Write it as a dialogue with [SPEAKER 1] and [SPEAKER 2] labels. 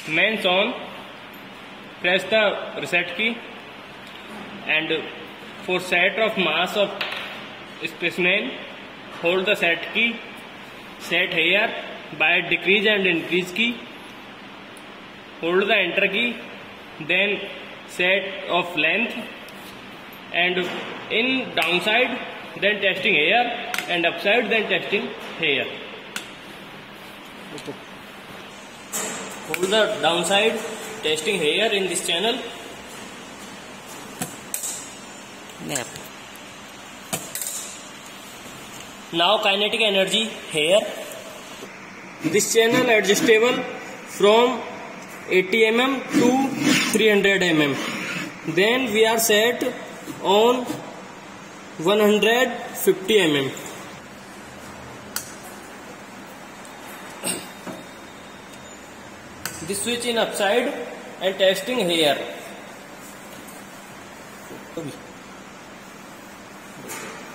[SPEAKER 1] Mains on, press the reset key, and for set of mass of specimen, hold the set key, set here by decrease and increase key, hold the enter key, then set of length, and in downside then testing here, and upside then testing here. Hold the downside, testing here in this channel. Now kinetic energy here. This channel adjustable from 80 mm to 300 mm. Then we are set on 150 mm. This switch in upside and testing here.